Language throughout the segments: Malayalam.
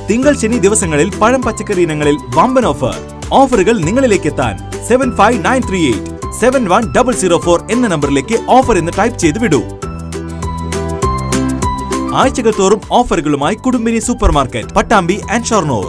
തിങ്കൾ ശനി ദിവസങ്ങളിൽ പഴം പച്ചക്കറി ഇനങ്ങളിൽ വമ്പൻ ഓഫർ. ഓഫറുകൾ നിങ്ങളിലേക്ക് എത്താൻ 7593871004 എന്ന നമ്പറിലേക്ക് ഓഫർ എന്ന് ടൈപ്പ് ചെയ്ത് വിടൂ. ആഴ്ചകൾ തോറും ഓഫറുകളുമായി Kudumbini super market, Pattambi and Shoranur.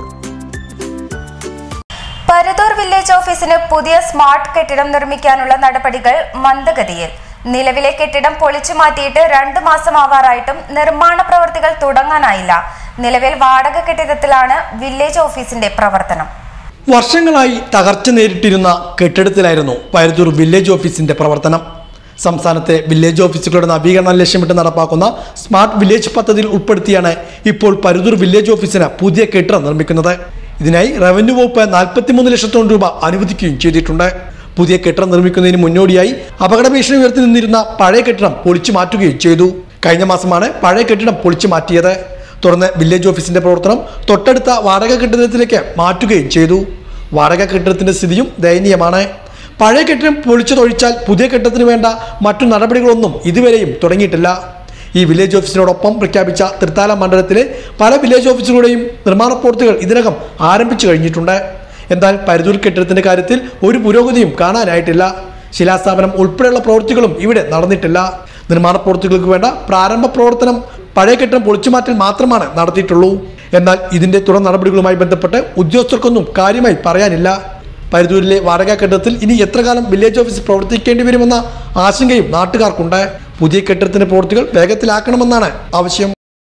Paruthur village ഓഫീസിന് പുതിയ സ്മാർട്ട് കെട്ടിടം നിർമ്മിക്കാനുള്ള നടപടികൾ മന്ദഗതിയിൽ. നിലവിലെ കെട്ടിടം പൊളിച്ചു മാറ്റിയിട്ട് 2 മാസമാവാറായിട്ടും നിർമ്മാണ പ്രവൃത്തികൾ തുടങ്ങാനായില്ല. നിലവിൽ വാടക കെട്ടിടത്തിലാണ് വില്ലേജ് ഓഫീസിന്റെ പ്രവർത്തനം. വർഷങ്ങളായി തകർച്ച നേരിട്ടിരുന്ന കെട്ടിടത്തിലായിരുന്നു പരുതൂർ വില്ലേജ് ഓഫീസിന്റെ പ്രവർത്തനം. സംസ്ഥാനത്തെ വില്ലേജ് ഓഫീസുകളുടെ നവീകരണം ലക്ഷ്യമിട്ട് നടപ്പാക്കുന്ന സ്മാർട്ട് വില്ലേജ് പദ്ധതിയിൽ ഉൾപ്പെടുത്തിയാണ് ഇപ്പോൾ പരുതൂർ വില്ലേജ് ഓഫീസിന് പുതിയ കെട്ടിടം നിർമ്മിക്കുന്നത്. ഇതിനായി റവന്യൂ വകുപ്പ് 43 ലക്ഷത്തോളം രൂപ അനുവദിക്കുകയും ചെയ്തിട്ടുണ്ട്. പുതിയ കെട്ടിടം നിർമ്മിക്കുന്നതിന് മുന്നോടിയായി അപകട ഭീഷണി ഉയർത്തി നിന്നിരുന്ന പഴയ കെട്ടിടം പൊളിച്ചു മാറ്റുകയും ചെയ്തു. കഴിഞ്ഞ മാസമാണ് പഴയ കെട്ടിടം പൊളിച്ചു മാറ്റിയത്. തുടർന്ന് വില്ലേജ് ഓഫീസിന്റെ പ്രവർത്തനം തൊട്ടടുത്ത വാടക കെട്ടിടത്തിലേക്ക് മാറ്റുകയും ചെയ്തു. വാടക കെട്ടിടത്തിന്റെ സ്ഥിതിയും ദയനീയമാണ്. പഴയ കെട്ടിടം പൊളിച്ചതൊഴിച്ചാൽ പുതിയ കെട്ടിടത്തിന് വേണ്ട മറ്റു നടപടികളൊന്നും ഇതുവരെയും തുടങ്ങിയിട്ടില്ല. ഈ വില്ലേജ് ഓഫീസിനോടൊപ്പം പ്രഖ്യാപിച്ച തൃത്താല മണ്ഡലത്തിലെ പല വില്ലേജ് ഓഫീസുകളുടെയും നിർമ്മാണ പ്രവൃത്തികൾ ഇതിനകം ആരംഭിച്ചു കഴിഞ്ഞിട്ടുണ്ട്. എന്നാൽ പരുതൂർ കെട്ടിടത്തിന്റെ കാര്യത്തിൽ ഒരു പുരോഗതിയും കാണാനായിട്ടില്ല. ശിലാസ്ഥാപനം ഉൾപ്പെടെയുള്ള പ്രവൃത്തികളും ഇവിടെ നടന്നിട്ടില്ല. നിർമ്മാണ പ്രവൃത്തികൾക്ക് വേണ്ട പ്രാരംഭ പ്രവർത്തനം പഴയ കെട്ടിടം പൊളിച്ചുമാറ്റൽ മാത്രമാണ് നടത്തിയിട്ടുള്ളൂ. എന്നാൽ ഇതിന്റെ തുടർ നടപടികളുമായി ബന്ധപ്പെട്ട് ഉദ്യോഗസ്ഥർക്കൊന്നും കാര്യമായി പറയാനില്ല. പരുതൂരിലെ വാടക കെട്ടിടത്തിൽ ഇനി എത്ര കാലം വില്ലേജ് ഓഫീസ് പ്രവർത്തിക്കേണ്ടി വരുമെന്ന ആശങ്കയും നാട്ടുകാർക്കുണ്ട്. പുതിയ കെട്ടിടത്തിന്റെ പ്രവൃത്തികൾ വേഗത്തിലാക്കണമെന്നാണ് ആവശ്യം.